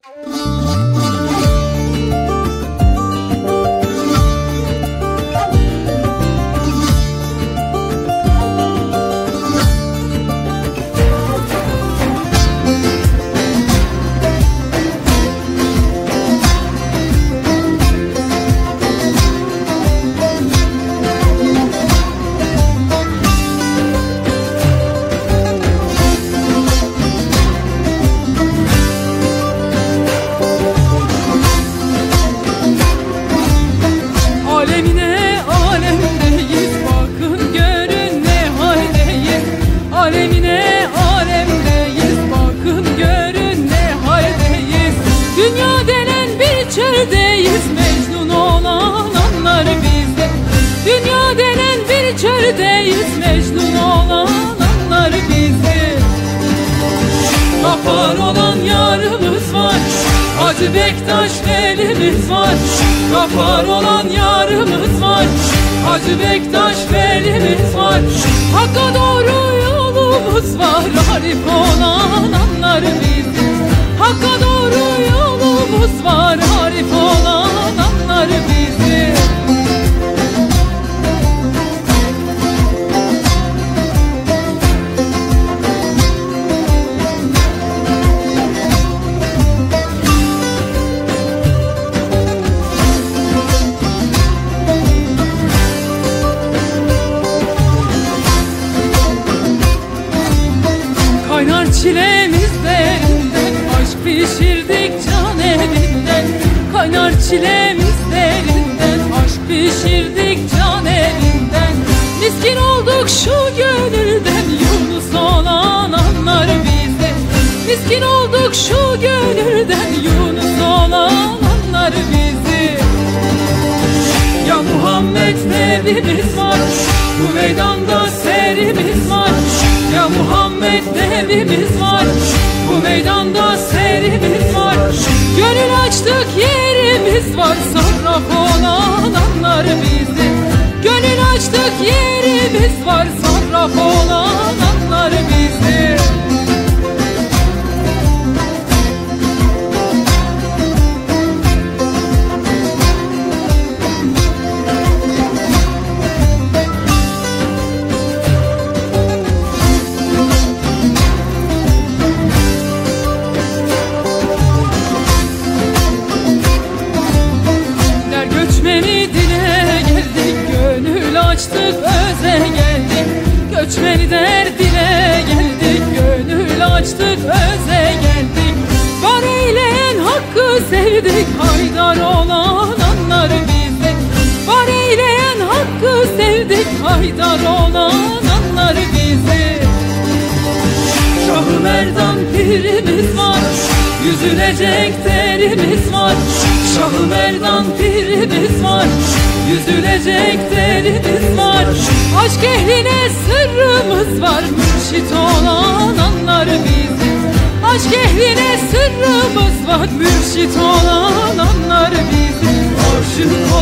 Mecnun olan anlar bizde. Dünya denen bir çöldeyiz, Mecnun olan anlar bizde. Gafar olan yarımız var, Hacı Bektaş velimiz var. Gafar olan yarımız var, Hacı Bektaş velimiz var. Hakka doğru yolumuz var, Arif olan anlar bizde. Hakka doğru yolumuz var, Arif olan anlar bizi. Kaynar çilemiz derinden, aşk pişirdik can evinden. Kaynar çilemiz derinden, aşk pişirdik can evinden. Miskin olduk şu gönülden, Yunus olan anlar bizde. Miskin olduk şu gönülden, Yunus olan anlar bizi. Ya Muhammed nevimiz var, bu meydanda serimiz var. Ya Muhammed nevimiz var, bu meydanda serimiz var. Gönül açtık yerimiz var, sarraf olan anlar bizi. Gönül açtık yerimiz var, sarraf olan anlar bizi. Göçmeni dile geldik, gönül açtık öze geldik. Göçmeni derdine geldik, gönül açtık öze geldik. Var eyleyen hakkı sevdik, Haydar olan anlar bizi. Var eyleyen hakkı sevdik, Haydar olan anlar bizi. Şah-ı Merdan pirimiz var, yüzülecek derimiz var. Şah-ı Merdan pirimiz var, yüzülecek derimiz var. Aşk ehline sırrımız var, mürşit olan anlar bizi. Aşk ehline sırrımız var, mürşit olan anlar bizi. Aşık